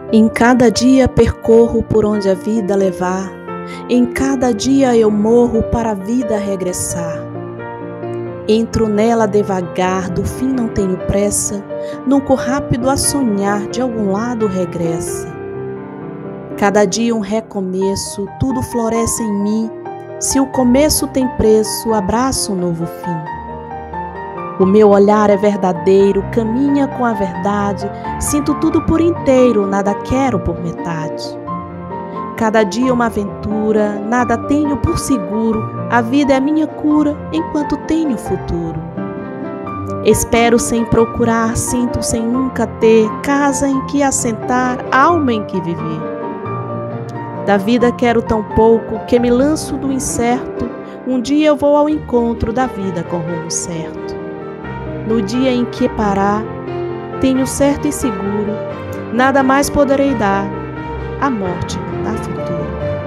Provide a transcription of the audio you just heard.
Em cada dia percorro por onde a vida levar, em cada dia eu morro para a vida regressar. Entro nela devagar, do fim não tenho pressa, nunca rápido a sonhar de algum lado regressa. Cada dia um recomeço, tudo floresce em mim, se o começo tem preço, abraço um novo fim. O meu olhar é verdadeiro, caminha com a verdade, sinto tudo por inteiro, nada quero por metade. Cada dia uma aventura, nada tenho por seguro, a vida é minha cura enquanto tenho futuro. Espero sem procurar, sinto sem nunca ter, casa em que assentar, alma em que viver. Da vida quero tão pouco que me lanço do incerto, um dia eu vou ao encontro da vida com rumo certo. No dia em que parar, tenho certo e seguro, nada mais poderei dar, a morte me dá futuro.